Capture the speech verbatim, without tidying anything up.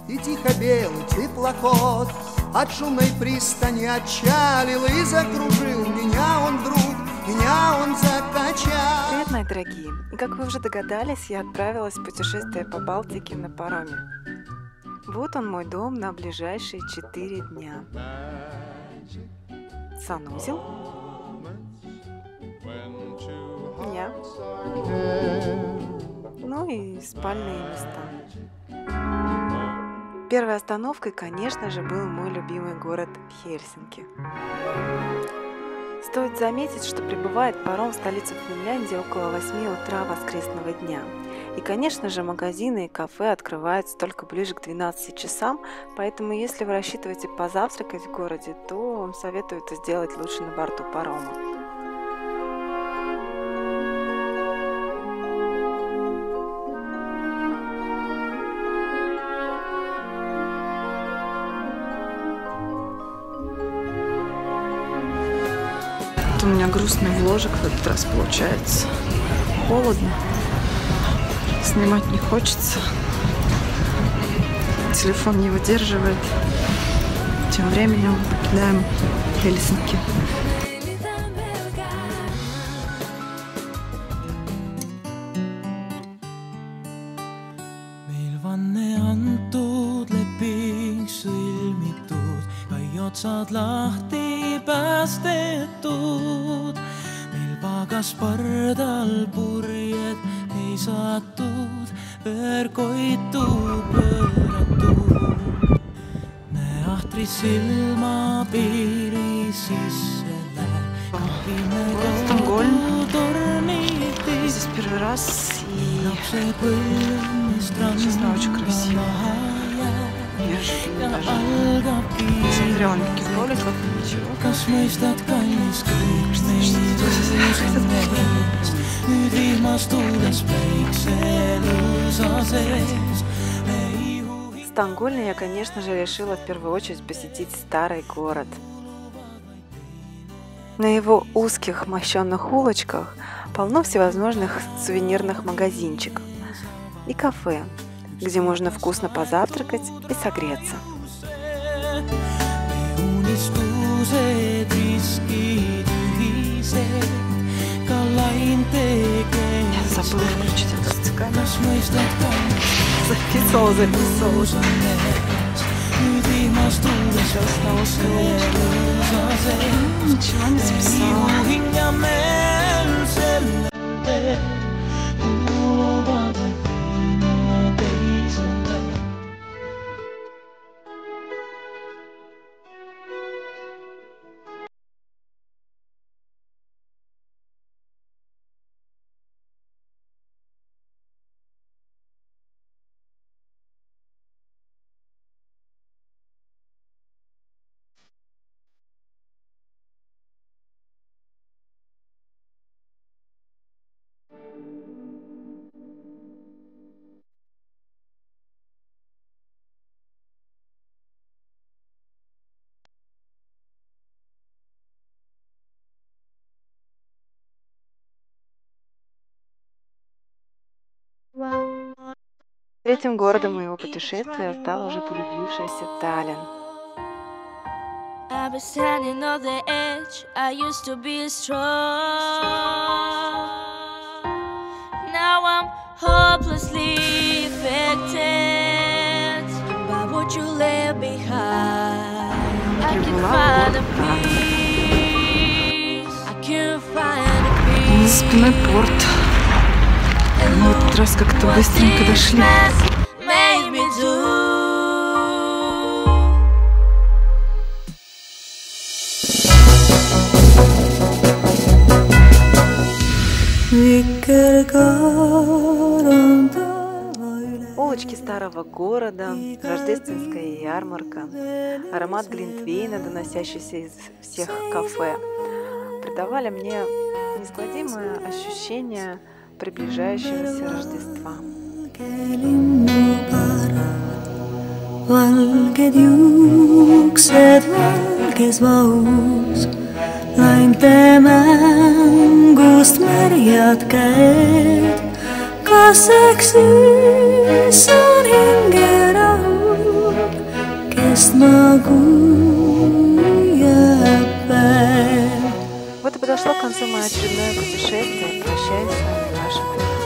и тихо белый теплоход от шумной пристани отчалил и закружил. Меня он вдруг, меня он закачал. Привет, мои дорогие! И как вы уже догадались, я отправилась в путешествие по Балтике на пароме. Вот он, мой дом на ближайшие четыре дня. Санузел. Я. Ну и спальные места. Первой остановкой, конечно же, был мой любимый город Хельсинки. Стоит заметить, что прибывает паром в столицу Финляндии около восьми утра воскресного дня. И, конечно же, магазины и кафе открываются только ближе к двенадцати часам, поэтому если вы рассчитываете позавтракать в городе, то вам советую это сделать лучше на борту парома. У меня грустный вложек в этот раз получается. Холодно. Снимать не хочется. Телефон не выдерживает. Тем временем покидаем Хельсинки. Pagas pardal purjed ei saatud, verkoitu pööratud. Me ahtri silma piiri sisse läheb, kahvime kodu torniti. Здесь первый раз, и честно, очень красиво. Неожиданно даже. Не смотрела никаких роликов, ничего. В Стокгольме я, конечно же, решила в первую очередь посетить старый город. На его узких мощенных улочках полно всевозможных сувенирных магазинчиков и кафе, где можно вкусно позавтракать и согреться. Я забыла включить эту камеру. Записывала, записывала. Сейчас снова ничего не записала. Третьим городом моего путешествия стал уже полюбившийся Таллин. За спиной порт. Мы в этот раз как-то быстренько дошли. Улочки старого города, рождественская ярмарка, аромат глинтвейна, доносящийся из всех кафе, придавали мне неизгладимое ощущение приближающегося Рождества. Valged juuksed valges vaus, laimte mängust märjad käed. Kas eks siis on hingerahu? смогу я опять. Вот и подошло к концу мое очередное путешествие. Прощаюсь с вами, ваша Мария.